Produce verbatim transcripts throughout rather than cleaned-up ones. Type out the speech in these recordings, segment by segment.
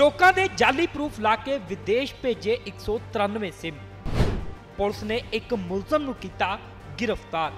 ਲੋਕਾਂ ਦੇ ਜਾਲੀ ਪ੍ਰੂਫ ਲਾ ਕੇ ਵਿਦੇਸ਼ ਭੇਜੇ एक सौ तिरानवे सिम। पुलिस ने एक मुलजम नूं कीता गिरफ्तार।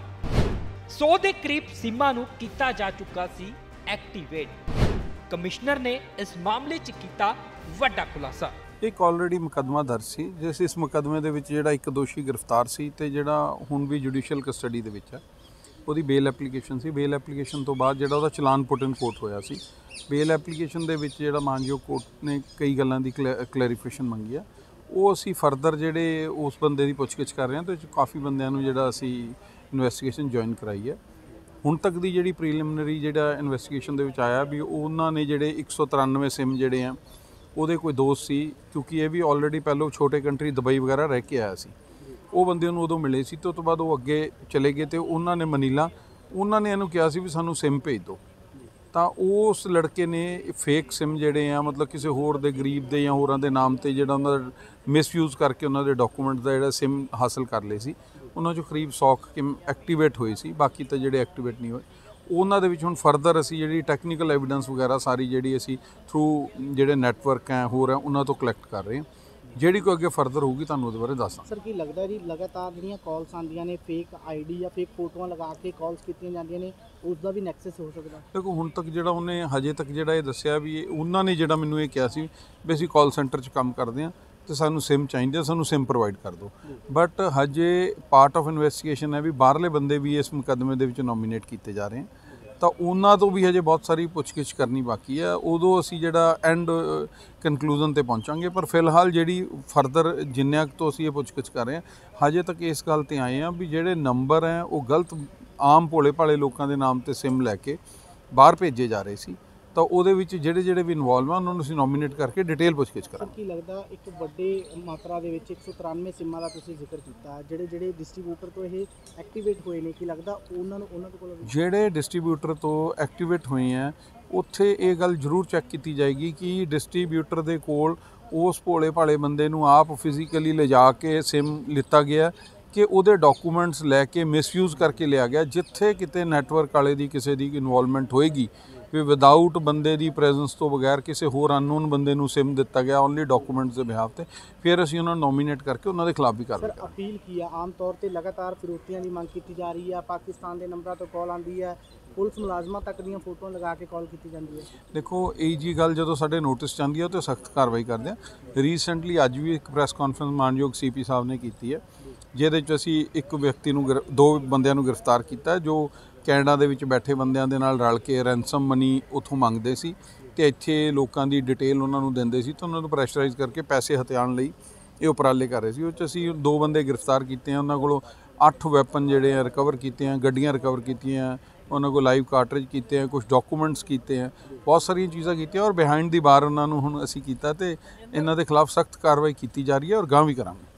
सौ के करीब सिमां नूं कीता जा चुका सी एक्टिवेट। कमिश्नर ने इस मामले च कीता वड्डा खुलासा। एक ऑलरेडी मुकदमा दर्ज सी, जिस इस मुकदमे दे विच जिहड़ा एक दोषी गिरफ्तार सी ते जिहड़ा हुण भी जुडिशियल कस्टडी दे विच है। ਉਹਦੀ बेल एप्लीकेशन सी। बेल एप्लीकेशन तो बाद ਜਿਹੜਾ ਉਹਦਾ ਚਲਾਨ ਪੁੱਟ ਇਨ ਕੋਰਟ ਹੋਇਆ ਸੀ। बेल एप्लीकेशन ਦੇ ਵਿੱਚ ਜਿਹੜਾ ਮਾਨਯੋਗ ਕੋਰਟ ਨੇ ਕਈ ਗੱਲਾਂ ਦੀ ਕਲੈਰੀਫਿਕੇਸ਼ਨ ਮੰਗੀ ਆ, ਉਹ ਅਸੀਂ ਫਰਦਰ ਜਿਹੜੇ ਉਸ ਬੰਦੇ ਦੀ ਪੁੱਛਗਿੱਛ ਕਰ ਰਹੇ ਹਾਂ ਤੇ ਕਾਫੀ ਬੰਦਿਆਂ ਨੂੰ ਜਿਹੜਾ ਅਸੀਂ ਇਨਵੈਸਟੀਗੇਸ਼ਨ ਜੁਆਇਨ ਕਰਾਈ ਹੈ। ਹੁਣ ਤੱਕ ਦੀ ਜਿਹੜੀ ਪ੍ਰੀਲਿਮਿਨਰੀ ਜਿਹੜਾ ਇਨਵੈਸਟੀਗੇਸ਼ਨ ਦੇ ਵਿੱਚ ਆਇਆ ਵੀ ਉਹਨਾਂ ਨੇ ਜਿਹੜੇ एक सौ तिरानवे ਸਿਮ ਜਿਹੜੇ ਆ ਉਹਦੇ ਕੋਈ ਦੋਸਤ ਸੀ, ਕਿਉਂਕਿ ਇਹ ਵੀ ਆਲਰੇਡੀ ਪਹਿਲਾਂ ਛੋਟੇ ਕੰਟਰੀ ਦੁਬਈ ਵਗੈਰਾ ਰਹਿ ਕੇ ਆਇਆ ਸੀ। ਉਹ ਬੰਦੇ ਨੂੰ ਉਦੋਂ ਮਿਲੇ ਸੀ ਤੇ ਉਸ ਤੋਂ ਬਾਅਦ ਉਹ ਅੱਗੇ ਚਲੇ ਗਏ ਤੇ ਉਹਨਾਂ ਨੇ ਮਨੀਲਾ ਉਹਨਾਂ ਨੇ ਇਹਨੂੰ ਕਿਹਾ ਸੀ ਵੀ ਸਾਨੂੰ ਸਿਮ ਭੇਜ ਦਿਓ। ਤਾਂ ਉਸ ਲੜਕੇ ਨੇ ਫੇਕ ਸਿਮ ਜਿਹੜੇ ਆ ਮਤਲਬ ਕਿਸੇ ਹੋਰ ਦੇ ਗਰੀਬ ਦੇ ਜਾਂ ਹੋਰਾਂ ਦੇ ਨਾਮ ਤੇ ਜਿਹੜਾ ਉਹਨਾਂ ਦਾ ਮਿਸਯੂਜ਼ ਕਰਕੇ ਉਹਨਾਂ ਦੇ ਡਾਕੂਮੈਂਟ ਦਾ ਜਿਹੜਾ ਸਿਮ ਹਾਸਲ ਕਰ ਲਏ ਸੀ। ਉਹਨਾਂ 'ਚੋਂ ਕਰੀਬ ਸੌ ਕਿਮ ਐਕਟੀਵੇਟ ਹੋਏ ਸੀ, ਬਾਕੀ ਤਾਂ ਜਿਹੜੇ ਐਕਟੀਵੇਟ ਨਹੀਂ ਹੋਏ ਉਹਨਾਂ ਦੇ ਵਿੱਚ ਹੁਣ ਫਰਦਰ ਅਸੀਂ ਜਿਹੜੀ ਟੈਕਨੀਕਲ ਐਵੀਡੈਂਸ ਵਗੈਰਾ ਸਾਰੀ ਜਿਹੜੀ ਅਸੀਂ ਥਰੂ ਜਿਹੜੇ ਨੈਟਵਰਕ ਹੈ ਹੋਰ ਹੈ ਉਹਨਾਂ ਤੋਂ ਕਲੈਕਟ ਕਰ ਰਹੇ ਹਾਂ। ਜਿਹੜੀ ਕੋਈ ਅੱਗੇ ਫਰਦਰ ਹੋਊਗੀ ਤੁਹਾਨੂੰ ਉਹਦੇ ਬਾਰੇ ਦੱਸਾਂ। ਸਰ ਕੀ ਲੱਗਦਾ ਜੀ ਲਗਾਤਾਰ ਜਿਹੜੀਆਂ ਕਾਲਸ ਆਉਂਦੀਆਂ ਨੇ ਫੇਕ ਆਈਡੀ ਜਾਂ ਫੇਕ ਫੋਟੋਆਂ ਲਗਾ ਕੇ ਕਾਲਸ ਕੀਤੀਆਂ ਜਾਂਦੀਆਂ ਨੇ, ਉਸ ਦਾ ਵੀ ਨੈਕਸਸ ਹੋ ਸਕਦਾ? ਦੇਖੋ ਹੁਣ ਤੱਕ ਜਿਹੜਾ ਉਹਨੇ ਹਜੇ ਤੱਕ ਜਿਹੜਾ ਇਹ ਦੱਸਿਆ ਵੀ ਇਹ ਉਹਨਾਂ ਨੇ ਜਿਹੜਾ ਮੈਨੂੰ ਇਹ ਕਿਹਾ ਸੀ ਵੀ ਅਸੀਂ ਕਾਲ ਸੈਂਟਰ 'ਚ ਕੰਮ ਕਰਦੇ ਹਾਂ ਤੇ ਸਾਨੂੰ ਸਿਮ ਚਾਹੀਦੇ ਆ, ਸਾਨੂੰ ਸਿਮ ਪ੍ਰੋਵਾਈਡ ਕਰ ਦਿਓ। ਬਟ ਹਜੇ ਪਾਰਟ ਆਫ ਇਨਵੈਸਟੀਗੇਸ਼ਨ ਹੈ ਵੀ ਬਾਹਰਲੇ ਬੰਦੇ ਵੀ ਇਸ ਮੁਕੱਦਮੇ ਦੇ ਵਿੱਚ ਨੋਮੀਨੇਟ ਕੀਤੇ ਜਾ ਰਹੇ ਹਨ, ਤਾਂ ਉਹਨਾਂ ਤੋਂ ਵੀ ਹਜੇ ਬਹੁਤ ਸਾਰੀ ਪੁੱਛਗਿੱਛ ਕਰਨੀ ਬਾਕੀ ਹੈ। ਉਦੋਂ ਅਸੀਂ ਜਿਹੜਾ ਐਂਡ ਕਨਕਲੂਜਨ 'ਤੇ ਪਹੁੰਚਾਂਗੇ, ਪਰ ਫਿਲਹਾਲ ਜਿਹੜੀ ਫਰਦਰ ਜਿੰਨਿਆਂ ਤੋਂ ਅਸੀਂ ਇਹ ਪੁੱਛਗਿੱਛ ਕਰ ਰਹੇ ਹਾਂ ਹਜੇ ਤੱਕ ਇਸ ਗੱਲ 'ਤੇ ਆਏ ਹਾਂ ਵੀ ਜਿਹੜੇ ਨੰਬਰ ਹੈ ਉਹ ਗਲਤ ਆਮ ਭੋਲੇ ਭਾਲੇ ਲੋਕਾਂ ਦੇ ਨਾਮ 'ਤੇ ਸਿਮ ਲੈ ਕੇ ਬਾਹਰ ਭੇਜੇ ਜਾ ਰਹੇ ਸੀ, ਤਾਂ ਉਹਦੇ ਵਿੱਚ ਜਿਹੜੇ ਜਿਹੜੇ ਵੀ ਇਨਵੋਲਵ ਆ ਉਹਨਾਂ ਨੂੰ ਅਸੀਂ ਨੋਮੀਨੇਟ ਕਰਕੇ ਡਿਟੇਲ ਪੁੱਛਗਿੱਛ ਕਰਾਂਗੇ। ਕੀ ਲੱਗਦਾ ਇੱਕ ਵੱਡੇ ਮਾਤਰਾ ਦੇ ਵਿੱਚ एक सौ तिरानवे ਸਿਮਾਂ ਦਾ ਤੁਸੀਂ ਜ਼ਿਕਰ ਕੀਤਾ, ਜਿਹੜੇ ਜਿਹੜੇ ਡਿਸਟ੍ਰੀਬਿਊਟਰ ਤੋਂ ਇਹ ਐਕਟੀਵੇਟ ਹੋਏ ਨੇ, ਕੀ ਲੱਗਦਾ ਉਹਨਾਂ ਨੂੰ ਉਹਨਾਂ ਕੋਲ ਜਿਹੜੇ ਡਿਸਟ੍ਰੀਬਿਊਟਰ ਤੋਂ ਐਕਟੀਵੇਟ ਹੋਏ ਆ ਉੱਥੇ ਇਹ ਗੱਲ ਜ਼ਰੂਰ ਚੈੱਕ ਕੀਤੀ ਜਾਏਗੀ ਕਿ ਡਿਸਟ੍ਰੀਬਿਊਟਰ ਦੇ ਕੋਲ ਉਸ ਭੋਲੇ ਭਾਲੇ ਬੰਦੇ ਨੂੰ ਆਪ ਫਿਜ਼ੀਕਲੀ ਲਿਜਾ ਕੇ ਸਿਮ ਲਿੱਤਾ ਗਿਆ ਕਿ ਉਹਦੇ ਡਾਕੂਮੈਂਟਸ ਲੈ ਕੇ ਮਿਸਯੂਜ਼ ਕਰਕੇ ਲਿਆ ਗਿਆ। ਜਿੱਥੇ ਕਿਤੇ ਨੈਟਵਰਕ ਵਾਲੇ ਦੀ ਕਿਸੇ ਦੀ ਇਨਵੋਲਵਮੈਂਟ ਹੋਏਗੀ ਵੀ ਵਿਦਆਊਟ ਬੰਦੇ ਦੀ ਪ੍ਰੈਜ਼ੈਂਸ ਤੋਂ ਬਗੈਰ ਕਿਸੇ ਹੋਰ ਅਨਨੋਨ ਬੰਦੇ ਨੂੰ ਸਿਮ ਦਿੱਤਾ ਗਿਆ ਓਨਲੀ ਡਾਕੂਮੈਂਟਸ ਦੇ ਬਿਹਾਫ ਤੇ, ਫਿਰ ਅਸੀਂ ਉਹਨਾਂ ਨੂੰ ਨੋਮੀਨੇਟ ਕਰਕੇ ਉਹਨਾਂ ਦੇ ਖਿਲਾਫ ਵੀ ਕਾਰਵਾਈ ਕਰਾਂਗੇ। ਅਪੀਲ ਕੀ ਆ? ਆਮ ਤੌਰ ਤੇ ਲਗਾਤਾਰ ਫਿਰੌਤੀਆਂ ਦੀ ਮੰਗ ਕੀਤੀ ਜਾ ਰਹੀ ਹੈ, ਪਾਕਿਸਤਾਨ ਦੇ ਨੰਬਰਾਂ ਤੋਂ ਕਾਲ ਆਉਂਦੀ ਹੈ, ਪੁਲਿਸ ਮੁਲਾਜ਼ਮਾਂ ਤੱਕ ਦੀਆਂ ਫੋਟੋਆਂ ਲਗਾ ਕੇ ਕਾਲ ਕੀਤੀ ਜਾਂਦੀ ਹੈ। ਦੇਖੋ ਇਹ ਜੀ ਗੱਲ ਜਦੋਂ ਸਾਡੇ ਨੋਟਿਸ 'ਚ ਆਉਂਦੀ ਹੈ ਉਹ 'ਤੇ ਸਖਤ ਕਾਰਵਾਈ ਕਰਦੇ ਹਾਂ। ਰੀਸੈਂਟਲੀ ਅੱਜ ਵੀ ਇੱਕ ਪ੍ਰੈਸ ਕਾਨਫਰੰਸ ਮਾਨਯੋਗ ਸੀ ਪੀ ਸਾਹਿਬ ਨੇ ਕੀਤੀ ਹੈ, ਜਿਹਦੇ 'ਚ ਅਸੀਂ ਇੱਕ ਵਿਅਕਤੀ ਨੂੰ ਦੋ ਬੰਦਿਆਂ ਨੂੰ ਗ੍ਰਿਫਤਾਰ ਕੀਤਾ ਜੋ ਕੈਨੇਡਾ ਦੇ ਵਿੱਚ ਬੈਠੇ ਬੰਦਿਆਂ ਦੇ ਨਾਲ ਰਲ ਕੇ ਰੈਂਸਮ ਮਨੀ ਉੱਥੋਂ ਮੰਗਦੇ ਸੀ ਤੇ ਇੱਥੇ ਲੋਕਾਂ ਦੀ ਡਿਟੇਲ ਉਹਨਾਂ ਨੂੰ ਦਿੰਦੇ ਸੀ ਤੇ ਉਹਨਾਂ ਨੂੰ ਪ੍ਰੈਸ਼ਰਾਈਜ਼ ਕਰਕੇ ਪੈਸੇ ਹਥਿਆਉਣ ਲਈ ਇਹ ਉਪਰਾਲੇ ਕਰ ਰਹੇ ਸੀ। ਉਹ 'ਚ ਅਸੀਂ ਦੋ ਬੰਦੇ ਗ੍ਰਿਫਤਾਰ ਕੀਤੇ ਆ, ਉਹਨਾਂ ਕੋਲੋਂ ਅੱਠ ਵੈਪਨ ਜਿਹੜੇ ਆ ਰਿਕਵਰ ਕੀਤੇ ਆ, ਗੱਡੀਆਂ ਰਿਕਵਰ ਕੀਤੀਆਂ, ਉਹਨਾਂ ਕੋਲ ਲਾਈਵ ਕਾਰਟ੍ਰਿਜ ਕੀਤੇ ਆ, ਕੁਝ ਡਾਕੂਮੈਂਟਸ ਕੀਤੇ ਆ, ਬਹੁਤ ਸਾਰੀਆਂ ਚੀਜ਼ਾਂ ਕੀਤੀਆਂ ਔਰ ਬਿਹਾਈਂਡ ਦੀ ਬਾਰ ਉਹਨਾਂ ਨੂੰ ਹੁਣ ਅਸੀਂ ਕੀਤਾ ਤੇ ਇਹਨਾਂ ਦੇ ਖਿਲਾਫ ਸਖਤ ਕਾਰਵਾਈ ਕੀਤੀ ਜਾ ਰਹੀ ਹੈ ਔਰ ਗਾਂ ਵੀ ਕਰਾਂਗੇ।